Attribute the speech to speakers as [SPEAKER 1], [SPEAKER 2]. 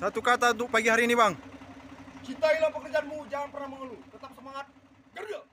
[SPEAKER 1] Satu kata untuk pagi hari ini, Bang.
[SPEAKER 2] Cintailah pekerjaanmu, jangan pernah mengeluh. Tetap semangat, kerja.